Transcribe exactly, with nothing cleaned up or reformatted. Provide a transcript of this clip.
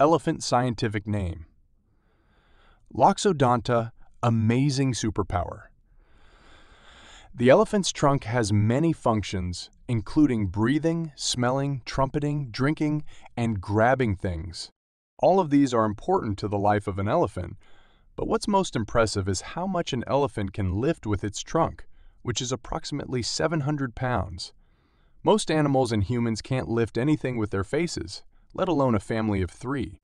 Elephant scientific name. Loxodonta Amazing superpower. The elephant's trunk has many functions, including breathing, smelling, trumpeting, drinking, and grabbing things. All of these are important to the life of an elephant, but what's most impressive is how much an elephant can lift with its trunk, which is approximately seven hundred pounds. Most animals and humans can't lift anything with their faces, let alone a family of three.